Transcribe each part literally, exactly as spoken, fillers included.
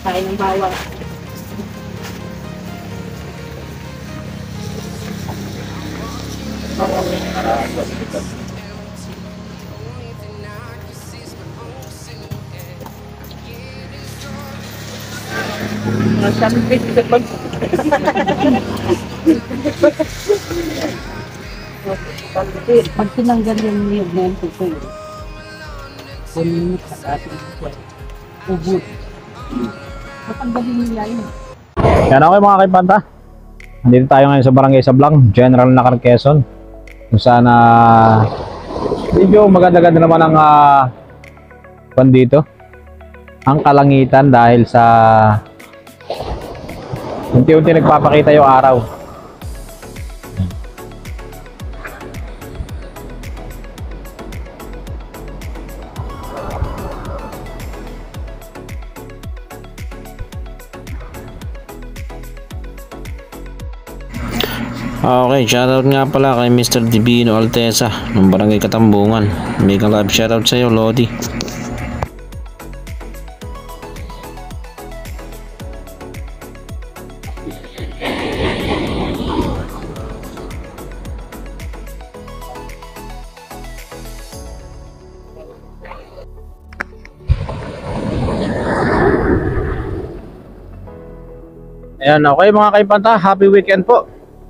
Kain ng bawang. Sampit sa pag... Pag tinanggal yung niyog na yung tukoy, punin mo sa ating ubod. Matanggalin nila yun. Yan okay mga kaipanta. Nandito tayo ngayon sa Barangay Sablang, General Nakar, Quezon. Kung saan uh, medyo maganda-ganda naman ang uh, pan dito. Ang kalangitan dahil sa unti-unti nagpapakita yung araw. Okay, shoutout nga pala kay Mister Divino Altesa ng Barangay Katambungan. Mega love shoutout sa iyo, Lodi. Ayan, okay mga kaipanta, happy weekend po.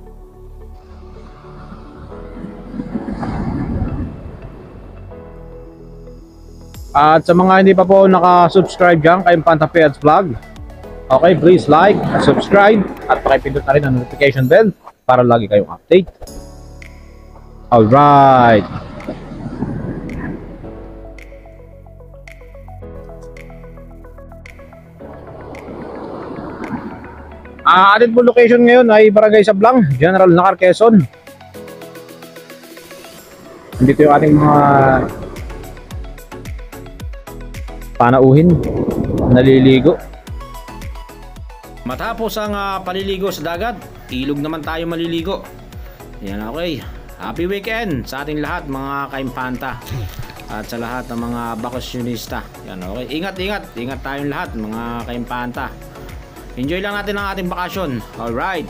At sa mga hindi pa po naka-subscribe dyan kay Impanta Pets Vlog, okay, please like, subscribe, at pakipindot na rin ang notification bell para lagi kayong update. Alright. Ah, atin po location ngayon ay Barangay Sablang, General Nakar, Quezon. Dito yung ating mga panauhin, naliligo. Matapos ang uh, paliligo sa dagat, ilog naman tayo maliligo. Yan, okay. Happy weekend sa ating lahat mga kaimpanta at sa lahat ng mga bakasyonista. Yan, okay. Ingat, ingat. Ingat tayong lahat mga kaimpanta. Enjoy lang natin ang ating bakasyon. Alright.